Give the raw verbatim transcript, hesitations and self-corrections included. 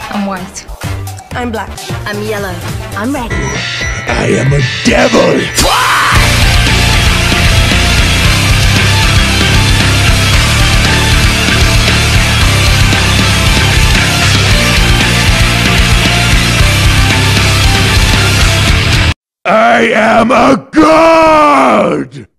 I'm white. I'm black. I'm yellow. I'm red. I am a devil! I am a god!